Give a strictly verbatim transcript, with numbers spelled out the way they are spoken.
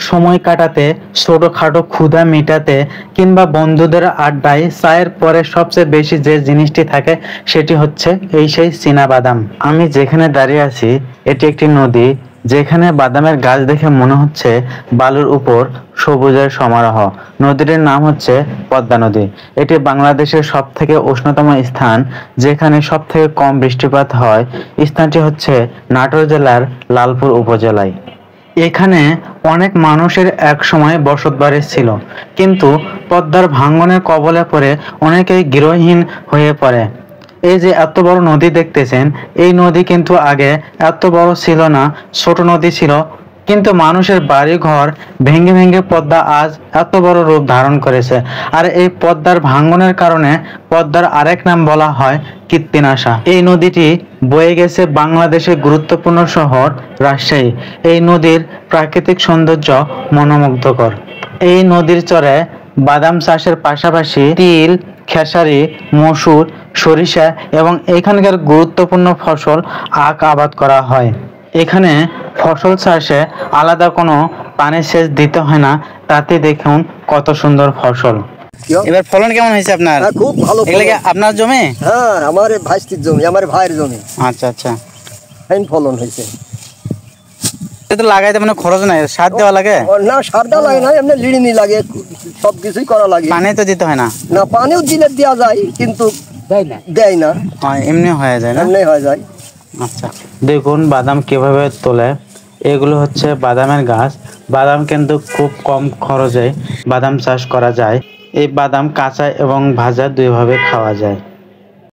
সময় কাটাতে, ছোটখাটো ক্ষুধা মেটাতে কিংবা বন্ধুদের আড্ডায় চায়ের পরে সবচেয়ে বেশি যে জিনিসটি থাকে সেটি হচ্ছে এই সেই চীনাবাদাম। আমি যেখানে দাঁড়িয়ে আছি এটি একটি নদী, যেখানে বাদামের গাছ দেখে মনে হচ্ছে বালুর উপর সবুজের সমারোহ। নদীটির নাম হচ্ছে পদ্মা নদী। এটি বাংলাদেশের সব থেকে উষ্ণতম স্থান, যেখানে সব থেকে কম বৃষ্টিপাত হয়। স্থানটি হচ্ছে নাটোর জেলার লালপুর উপজেলায়। এখানে অনেক মানুষের এক সময় বসতবাড়ি ছিল, কিন্তু পদ্মার ভাঙনের কবলে পড়ে অনেকেই গৃহহীন হয়ে পড়ে। এই যে এত বড় নদী দেখতেছেন, এই নদী কিন্তু আগে এত বড় ছিল না, ছোট নদী ছিল, কিন্তু মানুষের বাড়ি ঘর ভেঙে ভেঙে পদ্মা আজ এত বড় রূপ ধারণ করেছে। আর এই পদ্মার ভাঙনের কারণে পদ্মার আরেক নাম বলা হয় কীর্তিনাশা। এই নদীটি বয়ে গেছে বাংলাদেশের গুরুত্বপূর্ণ শহর রাজশাহী। এই নদীর প্রাকৃতিক সৌন্দর্য মনোমুগ্ধকর। এই নদীর চরে বাদাম চাষের পাশাপাশি তিল, খেসারি, মসুর, সরিষা এবং এখানকার গুরুত্বপূর্ণ ফসল আখ আবাদ করা হয়। এখানে ফসল চাষে আলাদা কোনো পানি সেচ দিতে হয় না, তাতে দেখুন কত সুন্দর ফসল। এবার ফলন কেমন হয়েছে আপনার? খুব ভালো। আপনার জমি? হ্যাঁ, আমার ভাইস্তির জমি, আমার ভাইয়ের জমি। আচ্ছা আচ্ছা, ফাইন ফলন হয়েছে। তো লাগাইতে মানে খরচ নাই, সার দেওয়া লাগে না? সার দেওয়া লাগে না, এমনি লিড়িনি লাগে, সব কিছুই করা লাগে। পানি তো দিতে হয় না? না, পানিও দিলে দেওয়া যায়, কিন্তু দেয় না। দেয় না, এমনি হয়ে যায় না? এমনি হয়ে যায়। আচ্ছা, দেখুন বাদাম কিভাবে তোলে। এগুলো হচ্ছে বাদামের গাছ। বাদাম কিন্তু খুব কম খরচে বাদাম চাষ করা যায়। এই বাদাম কাঁচা এবং ভাজা দুইভাবে খাওয়া যায়।